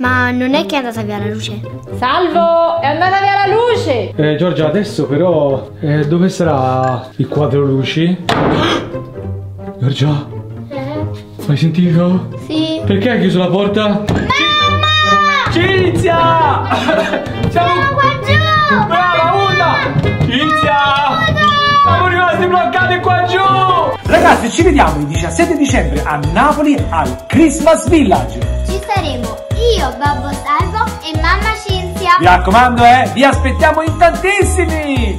Ma non è che è andata via la luce? Salvo, è andata via la luce! Giorgia, adesso però dove sarà il quadro luci? Giorgia, hai sentito? Sì. Perché hai chiuso la porta? Mamma! Cinzia! Siamo qua giù! Brava, Ulla! Cinzia! Siamo rimasti bloccati qua giù! Ragazzi, ci vediamo il 17 dicembre a Napoli al Christmas Village. Ci saremo io, Babbo Salvo e mamma Cinzia. Mi raccomando, vi aspettiamo in tantissimi!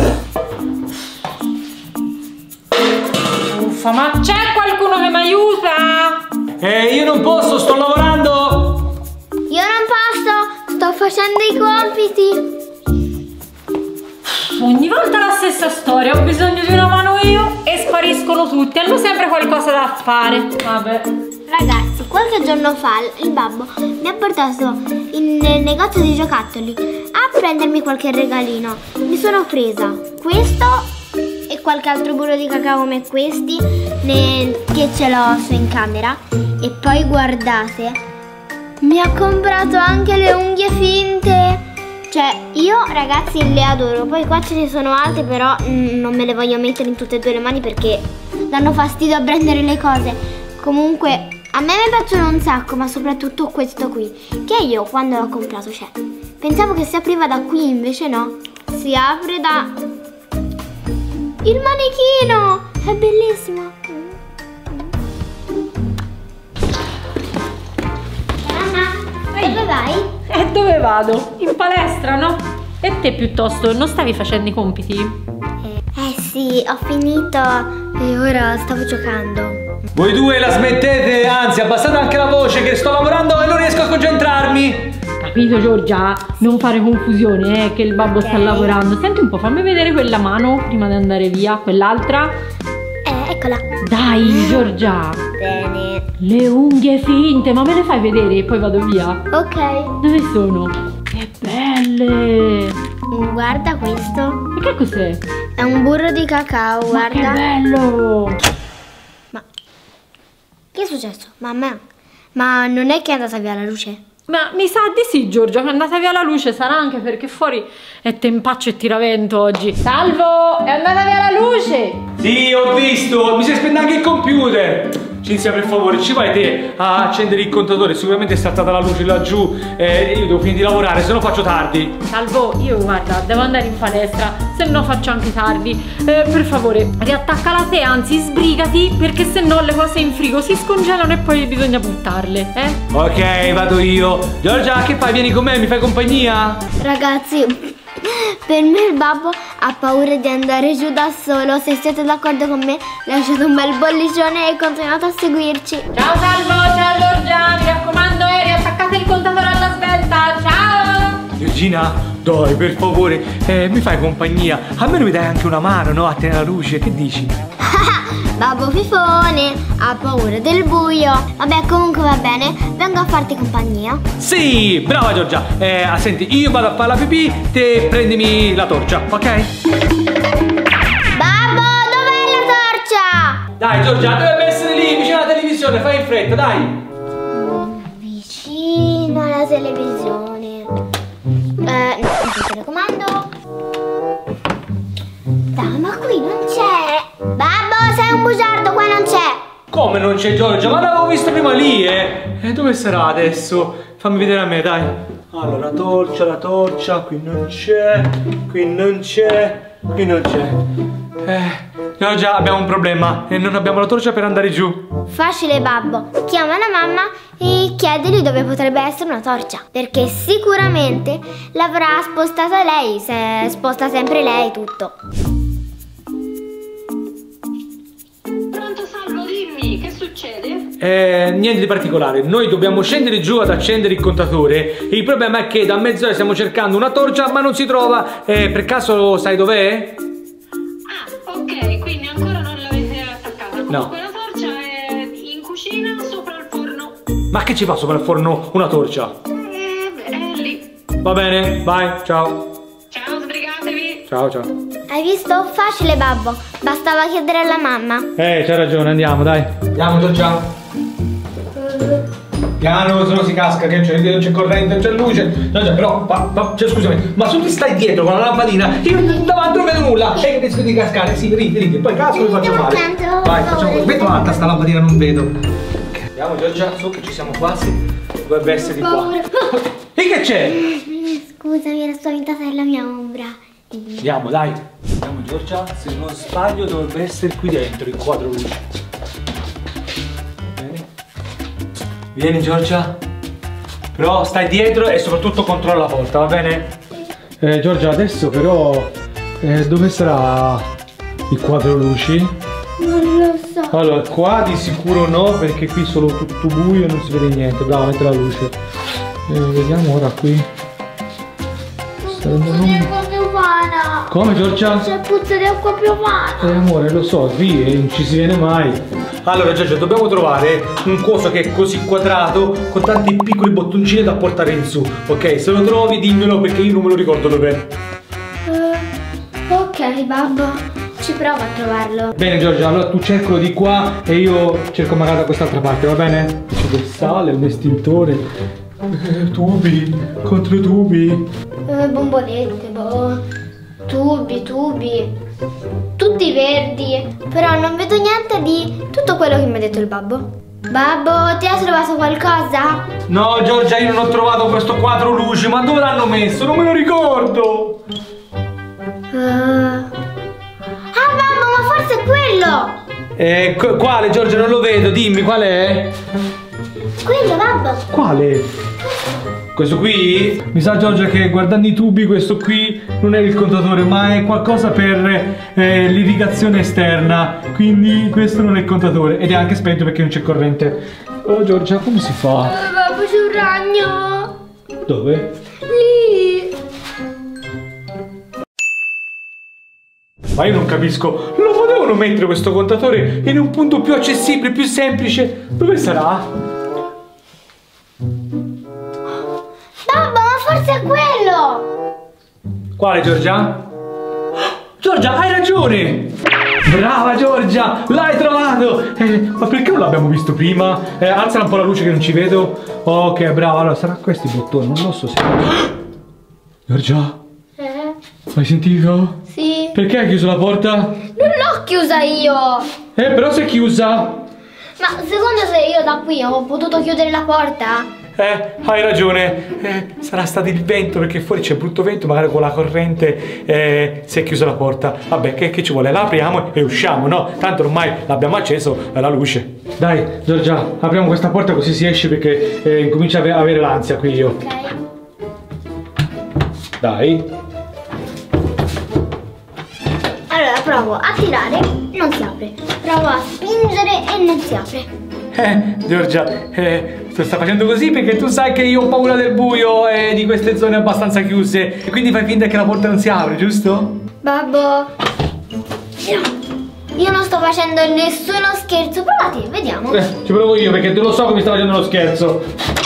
Uffa, ma c'è qualcuno che mi aiuta? Io non posso, sto lavorando! Io non posso, sto facendo i compiti. Ogni volta la stessa storia, ho bisogno di una mano io e spariscono tutti, hanno sempre qualcosa da fare. Vabbè. Ragazzi, qualche giorno fa il babbo mi ha portato nel negozio di giocattoli a prendermi qualche regalino. Mi sono presa questo e qualche altro burro di cacao come questi che ce l'ho in camera. E poi guardate, mi ha comprato anche le unghie finte. Cioè, io ragazzi le adoro. Poi qua ce ne sono altre, però non me le voglio mettere in tutte e due le mani perché danno fastidio a prendere le cose. Comunque, a me ne piacciono un sacco, ma soprattutto questo qui, che io quando l'ho comprato, cioè, pensavo che si apriva da qui, invece no. Si apre da... il manichino! È bellissimo! Mamma, dove vai? E dove vado? In palestra, no? E te piuttosto, non stavi facendo i compiti? Sì, ho finito e ora stavo giocando. Voi due la smettete, anzi abbassate anche la voce che sto lavorando e non riesco a concentrarmi. Capito Giorgia? Non fare confusione, che il babbo sta lavorando. Senti un po', fammi vedere quella mano prima di andare via, quell'altra. Eccola. Dai Giorgia. Bene. Le unghie finte, ma me le fai vedere e poi vado via? Ok. Dove sono? Che belle. Guarda questo. E che cos'è? È un burro di cacao, guarda. Ma che bello. Ma che è successo? Mamma, ma non è che è andata via la luce? Ma mi sa di sì Giorgia, che è andata via la luce. Sarà anche perché fuori è tempaccio e tiravento oggi. Salvo, è andata via la luce. Sì, ho visto, mi si è spento anche il computer. Cinzia, per favore, ci vai te a accendere il contatore? Sicuramente è saltata la luce laggiù e io devo finire di lavorare, se no faccio tardi. Salvo, io guarda, devo andare in palestra, se no faccio anche tardi. Per favore, riattaccala te, anzi sbrigati, perché se no le cose in frigo si scongelano e poi bisogna buttarle, Ok, vado io. Giorgia, che fai? Vieni con me, mi fai compagnia? Ragazzi, per me il babbo ha paura di andare giù da solo. Se siete d'accordo con me, lasciate un bel bollicione e continuate a seguirci. Ciao Salvo, ciao Giorgia, mi raccomando, riattaccate il contatore alla svelta, ciao! Giorgina, dai, per favore, mi fai compagnia. Almeno mi dai anche una mano, no? A tenere la luce, che dici? Babbo fifone, ha paura del buio. Vabbè, comunque va bene, vengo a farti compagnia. Sì, brava Giorgia. Senti, io vado a fare la pipì, te prendimi la torcia, ok? Babbo, dov'è la torcia? Dai Giorgia, dovrebbe essere lì, vicino alla televisione, fai in fretta, dai. Vicino alla televisione. Il telecomando. Dai, ma qui non c'è. Babbo, sei un bugiardo, qua non c'è. Come non c'è Giorgia? Ma l'avevo visto prima lì, dove sarà adesso? Fammi vedere a me, dai. Allora, la torcia, qui non c'è, qui non c'è, qui non c'è. Giorgia, abbiamo un problema e non abbiamo la torcia per andare giù. Facile, babbo. Chiama la mamma e chiedili dove potrebbe essere una torcia, perché sicuramente l'avrà spostata lei, se sposta sempre lei tutto. Che succede? Niente di particolare, noi dobbiamo scendere giù ad accendere il contatore. Il problema è che da mezz'ora stiamo cercando una torcia ma non si trova. Per caso sai dov'è? Ah, ok, quindi ancora non l'avete attaccata. No. Comunque la torcia è in cucina sopra il forno. Ma che ci fa sopra il forno una torcia? È lì. Va bene, vai, ciao. Ciao, sbrigatevi. Ciao, ciao. Hai visto? Facile, babbo. Bastava chiedere alla mamma. C'hai ragione, andiamo, dai. Andiamo, Giorgia. Piano, se no si casca, che non c'è corrente, non c'è luce. Giorgia, però, cioè, scusami, ma se tu stai dietro con la lampadina, io davanti non vedo nulla e rischio di cascare. Sì, ridi, poi casco e mi faccio male. Vai, facciamo così. Metto alta sta lampadina, non vedo. Ok, andiamo Giorgia, so che ci siamo quasi. Dovrebbe essere di qua. E che c'è? Scusami, era spaventata della mia ombra. Andiamo, dai. Andiamo Giorgia, se non sbaglio dovrebbe essere qui dentro il quadro luce. Bene. Vieni Giorgia. Però stai dietro e soprattutto controlla la porta, va bene? Giorgia, adesso però dove sarà il quadro luci? Non lo so. Allora, qua di sicuro no, perché qui è solo tutto buio e non si vede niente. Brava, metti la luce. Vediamo ora qui. Acqua piovana. Come Giorgia? C'è puzza di acqua piovana. Amore, lo so, qui non ci si viene mai. Allora Giorgia, dobbiamo trovare un coso che è così quadrato con tanti piccoli bottoncini da portare in su. Ok, se lo trovi dimmelo perché io non me lo ricordo dov'è. Ok babbo, ci provo a trovarlo. Bene Giorgia, allora tu cercalo di qua e io cerco magari da quest'altra parte, va bene? C'è del sale, un estintore, tubi, contro tubi. Bombolette, tubi, tutti verdi. Però non vedo niente di tutto quello che mi ha detto il babbo. Babbo, ti hai trovato qualcosa? No Giorgia, io non ho trovato questo quadro luce, ma dove l'hanno messo? Non me lo ricordo. Ah babbo, ma forse è quello. Quale Giorgia? Non lo vedo, dimmi qual è? Quello babbo. Quale? Questo qui? Mi sa Giorgia che guardando i tubi questo qui non è il contatore, ma è qualcosa per l'irrigazione esterna. Quindi questo non è il contatore ed è anche spento perché non c'è corrente. Oh Giorgia, come si fa? Babbo, c'è un ragno. Dove? Lì. Ma io non capisco, lo potevano mettere questo contatore in un punto più accessibile, più semplice? Dove sarà? Babbo, ma forse è quello. Quale Giorgia? Giorgia, hai ragione! Brava Giorgia, l'hai trovato! Ma perché non l'abbiamo visto prima? Alzala un po' la luce che non ci vedo. Ok, brava, allora sarà questo il bottone, non lo so se... Giorgia, hai sentito? Sì. Perché hai chiuso la porta? Non l'ho chiusa io. Però si è chiusa. Ma secondo se io da qui ho potuto chiudere la porta? Hai ragione, sarà stato il vento perché fuori c'è brutto vento, magari con la corrente si è chiusa la porta. Vabbè, che ci vuole? La apriamo e usciamo, no? Tanto ormai l'abbiamo acceso la luce. Dai, Giorgia, apriamo questa porta così si esce perché incomincia a avere l'ansia qui io. Ok. Dai. Allora provo a tirare, non si apre. Provo a spingere e non si apre. Giorgia, tu stai facendo così perché tu sai che io ho paura del buio e di queste zone abbastanza chiuse. E quindi fai finta che la porta non si apre, giusto? Babbo, io non sto facendo nessuno scherzo. Provate, vediamo. Ci provo io perché te lo so che mi sta facendo uno scherzo.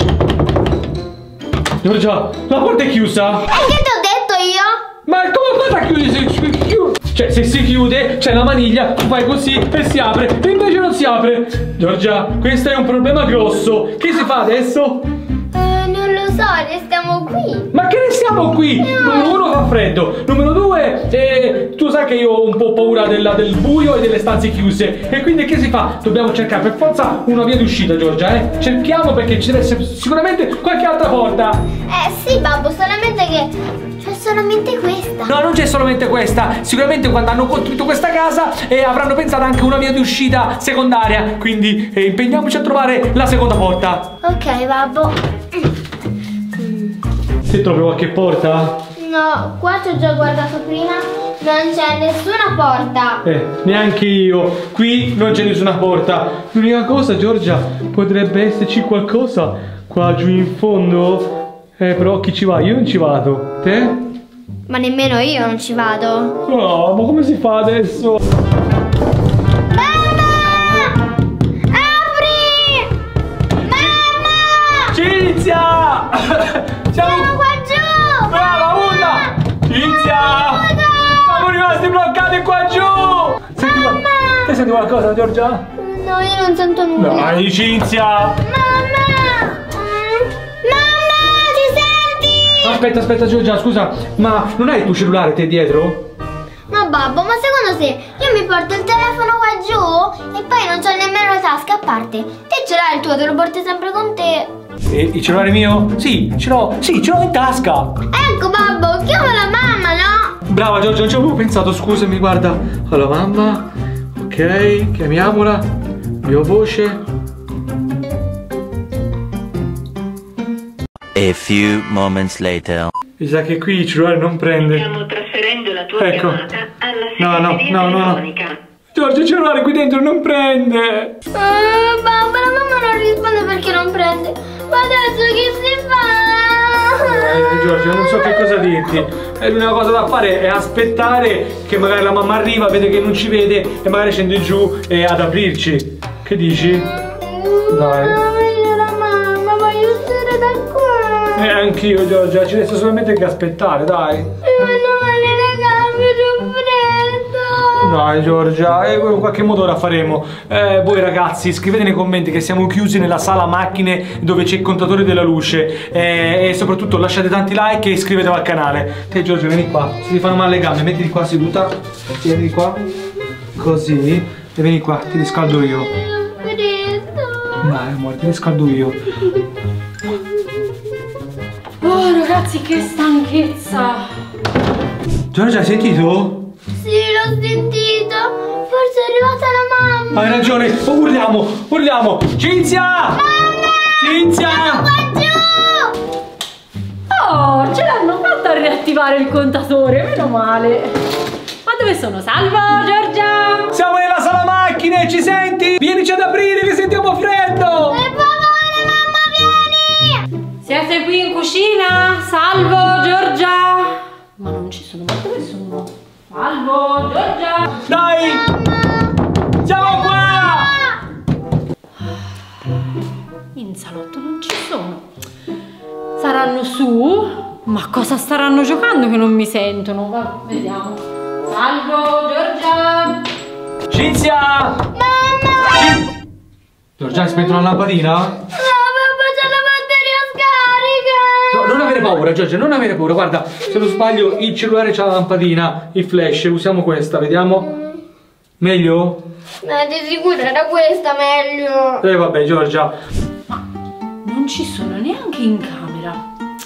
Giorgia, la porta è chiusa. E che ti ho detto io? Ma come fai a chiudere? Cioè, se si chiude, c'è la maniglia, tu fai così e si apre. E invece non si apre. Giorgia, questo è un problema grosso. Che si fa adesso? Non lo so, restiamo qui. Ma che restiamo qui? Numero uno fa freddo. Numero due, tu sai che io ho un po' paura del buio e delle stanze chiuse. E quindi che si fa? Dobbiamo cercare per forza una via d'uscita, Giorgia, Cerchiamo perché ci deve essere sicuramente qualche altra porta. Sì, babbo, solamente che c'è solamente questa. No, non c'è solamente questa. Sicuramente quando hanno costruito questa casa avranno pensato anche a una via d'uscita secondaria. Quindi impegniamoci a trovare la seconda porta. Ok, babbo. Se trovi qualche porta? No, qua ci ho già guardato prima. Non c'è nessuna porta. Neanche io. Qui non c'è nessuna porta. L'unica cosa, Giorgia, potrebbe esserci qualcosa qua giù in fondo. Però chi ci va? Io non ci vado. Te? Ma nemmeno io non ci vado. No, ma come si fa adesso? Mamma! Apri! Mamma! Cinzia! Siamo qua giù! Brava, Uda! Cinzia! Siamo rimasti bloccati qua giù! Senti, te senti qualcosa, Giorgia? No, io non sento nulla. Dai, Cinzia! Mamma! aspetta Giorgia, scusa, ma non hai il tuo cellulare te dietro? No babbo, ma secondo te io mi porto il telefono qua giù e poi non c'ho nemmeno la tasca a parte. Te ce l'hai il tuo, te lo porti sempre con te. E il cellulare mio? Sì, ce l'ho in tasca. Ecco babbo, chiama la mamma, no? Brava Giorgia, non ci avevo pensato, scusami, guarda. Allora mamma, ok, chiamiamola, mia voce. A few moments later. Mi sa che qui il cellulare non prende. Stiamo trasferendo la tua chiamata alla No. telefonica. Giorgia, il cellulare qui dentro non prende. Babbo, la mamma non risponde perché non prende. Ma adesso che si fa? Giorgia, non so che cosa dirti. L'unica cosa da fare è aspettare che magari la mamma arriva, vede che non ci vede e magari scende giù ad aprirci. Che dici? Dai. La mamma, voglio uscire da qua. Anch'io Giorgia, ci resta solamente che aspettare, dai. Ma non le gambe, c'ho freddo. Dai Giorgia, in qualche modo ora faremo. Voi ragazzi scrivete nei commenti che siamo chiusi nella sala macchine dove c'è il contatore della luce e soprattutto lasciate tanti like e iscrivetevi al canale. Te Giorgia vieni qua, se ti fanno male le gambe mettiti qua seduta, vieni qua, così, e vieni qua, ti riscaldo io. Dai amore, ti riscaldo io. Oh ragazzi, che stanchezza. Giorgia, hai sentito? Sì, l'ho sentito. Forse è arrivata la mamma. Hai ragione, urliamo. Cinzia! Mamma! Cinzia! Qua giù! Oh, ce l'hanno fatta a riattivare il contatore, meno male. Ma dove sono? Salvo, Giorgia! Siamo nella sala macchine, ci senti? Vienici ad aprire che sentiamo freddo! Per favore, mamma, vieni! Siete qui in cucina? Salvo, Giorgia! Ma non ci sono, ma dove sono? Salvo, Giorgia! Dai! Siamo qua! In salotto non ci sono. Saranno su? Ma cosa staranno giocando che non mi sentono? Va, vediamo. Salvo, Giorgia! Cinzia! Mamma! Giorgia, hai spento una lampadina? No, papà, c'è la batteria scarica! No, non avere paura, Giorgia, non avere paura. Guarda, se non sbaglio, il cellulare c'ha la lampadina, il flash. Usiamo questa, vediamo. Meglio? Ma di sicuro era questa meglio. Vabbè, Giorgia. Ma non ci sono neanche in camera.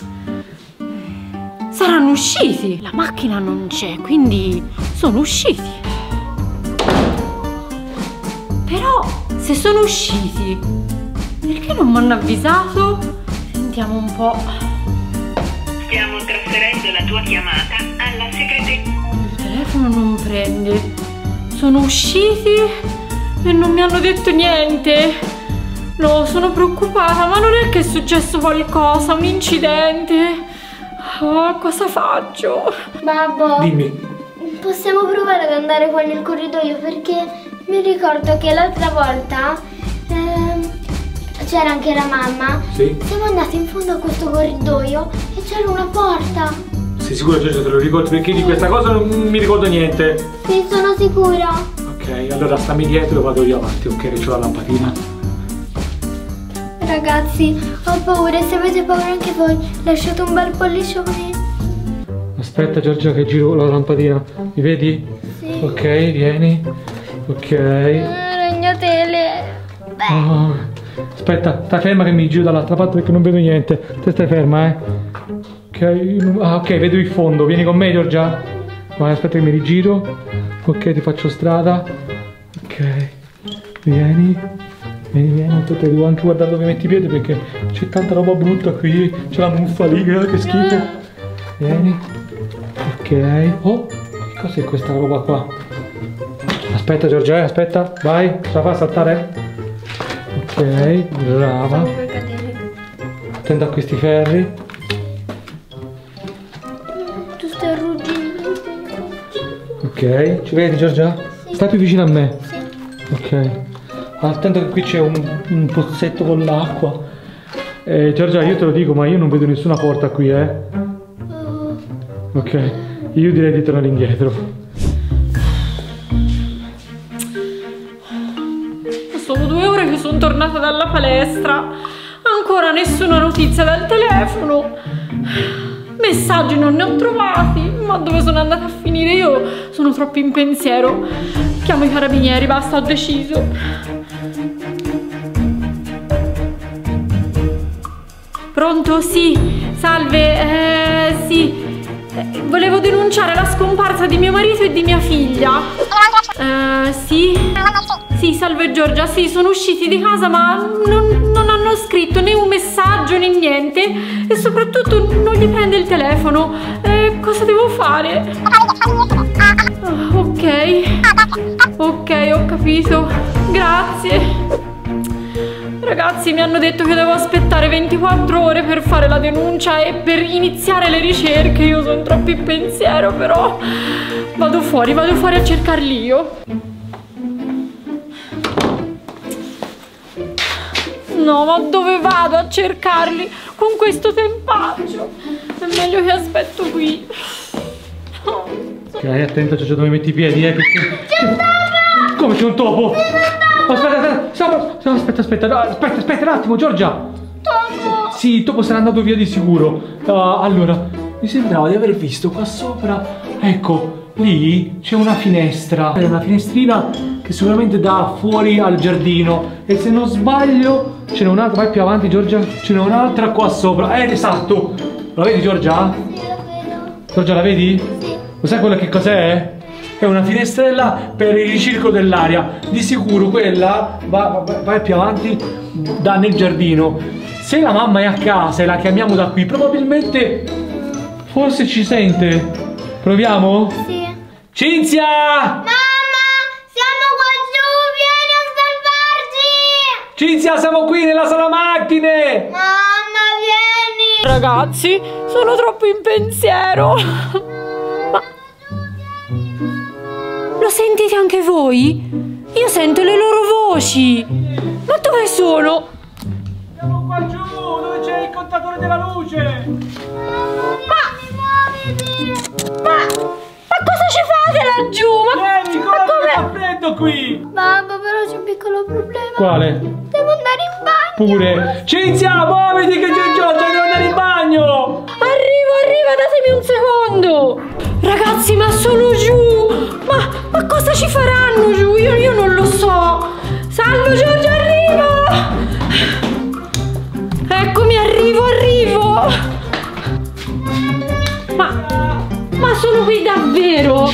Saranno usciti. La macchina non c'è, quindi sono usciti. Però, se sono usciti, perché non mi hanno avvisato? Sentiamo un po'. Stiamo trasferendo la tua chiamata alla segreteria. Il telefono non prende. Sono usciti e non mi hanno detto niente. No, sono preoccupata, ma non è che è successo qualcosa, un incidente? Oh, cosa faccio? Babbo, Dimmi. possiamo provare ad andare qua nel corridoio perché mi ricordo che l'altra volta c'era anche la mamma. Sì? Siamo andati in fondo a questo corridoio e c'era una porta. Sei sicura, Giorgia, te lo ricordi? Perché di questa cosa non mi ricordo niente. Sì, sono sicura. Ok, allora stammi dietro e vado io avanti, ok? Che c'ho la lampadina. Ragazzi, ho paura e se avete paura anche voi, lasciate un bel pollicione. Aspetta Giorgia che giro la lampadina. Mi vedi? Sì. Ok, vieni. Ok. Ragnatele. Oh. Aspetta, stai ferma che mi giro dall'altra parte perché non vedo niente. Te stai ferma, eh? Ok, ok, vedo il fondo. Vieni con me Giorgia. Vai, aspetta che mi rigiro. Ok, ti faccio strada. Ok. Vieni. Vieni, te devo anche guardare dove metti i piedi perché c'è tanta roba brutta qui. C'è la muffa lì, che schifo. Vieni. Ok. Oh, che cos'è questa roba qua? Aspetta Giorgia, aspetta. Vai, ce la fai a saltare? Ok, brava. Attenta a questi ferri. Tu stai ruggendo. Ok, ci vedi Giorgia? Sì. Stai più vicino a me. Sì. Ok. Attento che qui c'è un pozzetto con l'acqua. Giorgia, io te lo dico, ma io non vedo nessuna porta qui, eh. Ok, io direi di tornare indietro. Sono 2 ore che sono tornata dalla palestra. Ancora nessuna notizia dal telefono. Messaggi non ne ho trovati. Ma dove sono andata a finire? Io sono troppo in pensiero. Chiamo i carabinieri, basta, ho deciso. Pronto? Sì, salve, sì. Volevo denunciare la scomparsa di mio marito e di mia figlia. Sì. Sì, salve Giorgia, sì, sono usciti di casa ma non hanno scritto né un messaggio né niente. E soprattutto non gli prende il telefono. Cosa devo fare? Ok, ho capito. Grazie. Ragazzi, mi hanno detto che devo aspettare 24 ore per fare la denuncia e per iniziare le ricerche. Io sono troppo in pensiero, però vado fuori a cercarli io. No, ma dove vado a cercarli con questo tempaggio? È meglio che aspetto qui. Ok, attenta, Giorgia, dove metti i piedi, perché... C'è un topo! Come c'è un topo? Aspetta un attimo, Giorgia. Topo! Sì, il topo sarà andato via di sicuro. Allora, mi sembrava di aver visto qua sopra, ecco, lì c'è una finestra. È una finestrina che sicuramente dà fuori al giardino. E se non sbaglio, ce n'è un'altra, vai più avanti Giorgia, ce n'è un'altra qua sopra. Esatto! La vedi Giorgia? Sì, lo vedo. Giorgia, la vedi? Sì. Lo sai quella che cos'è? È una finestrella per il ricircolo dell'aria. Di sicuro quella, vai più avanti, dà nel giardino. Se la mamma è a casa e la chiamiamo da qui, probabilmente, forse ci sente. Proviamo? Sì. Cinzia! Mamma, siamo qua giù, vieni a salvarci! Cinzia, siamo qui nella sala macchine! Mamma, vieni! Ragazzi, sono troppo in pensiero. Ma lo sentite anche voi? Io sento le loro voci. Ma dove sono? Siamo qua giù, dove c'è il contatore della luce! Ma cosa ci fate laggiù? Vieni, come fa freddo qui! Babbo, però c'è un piccolo problema. Quale? Devo andare in bagno. Pure! Cinzia, muoviti che c'è Giorgia, devo andare in bagno! Arriva, datemi un secondo. Ragazzi, ma sono giù. Ma cosa ci faranno giù? Io non lo so. Salve Giorgia, arrivo. Eccomi, arrivo. Ma sono qui davvero?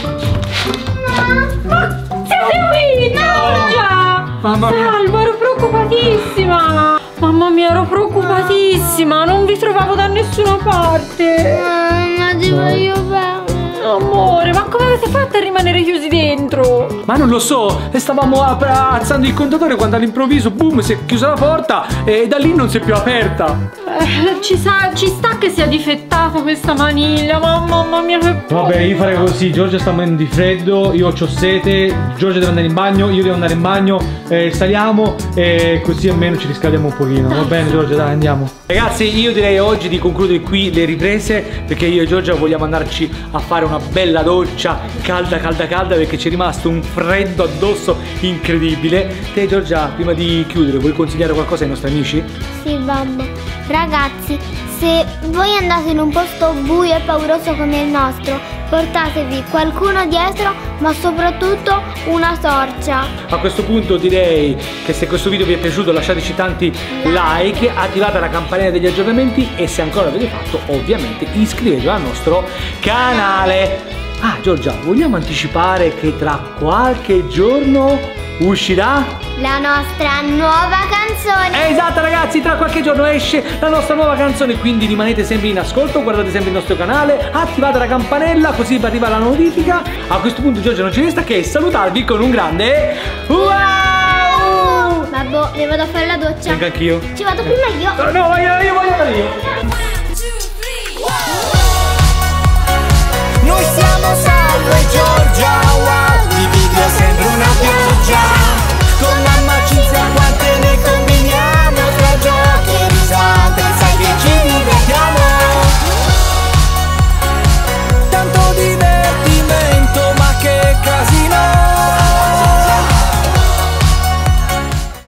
Ma siete qui, Giorgia? Mamma mia. Salvo, ero preoccupatissima. Mamma mia, ero preoccupatissima. Non vi trovavo da nessuna parte. Mamma, ti voglio bene. Amore, ma come avete fatto a rimanere chiusi dentro? Ma non lo so, stavamo alzando il contatore quando all'improvviso, boom, si è chiusa la porta e da lì non si è più aperta. Ci sta che sia difettata questa maniglia, mamma mia che... Vabbè, io farei così, Giorgia sta morendo di freddo, io ho sete, Giorgia deve andare in bagno, io devo andare in bagno, saliamo e così almeno ci riscaldiamo un pochino. Va bene Giorgia, dai, andiamo. Ragazzi, io direi oggi di concludere qui le riprese, perché io e Giorgia vogliamo andarci a fare una bella doccia calda perché ci è rimasto un freddo addosso incredibile. Te Giorgia, prima di chiudere, vuoi consigliare qualcosa ai nostri amici? Sì, babbo. Ragazzi, se voi andate in un posto buio e pauroso come il nostro, portatevi qualcuno dietro, ma soprattutto una torcia. A questo punto direi che se questo video vi è piaciuto lasciateci tanti like, attivate la campanella degli aggiornamenti e se ancora l'avete fatto ovviamente iscrivetevi al nostro canale. Ah Giorgia, vogliamo anticipare che tra qualche giorno uscirà la nostra nuova canzone. Esatto ragazzi, tra qualche giorno esce la nostra nuova canzone, quindi rimanete sempre in ascolto, guardate sempre il nostro canale, attivate la campanella così vi arriva la notifica. A questo punto Giorgia non ci resta che salutarvi con un grande wow! Babbo, ne vado a fare la doccia. Vengo anch'io. Ci vado prima io. No, voglio andare io. Noi siamo Salvo e Giorgia, wow, di video sembra una pioggia.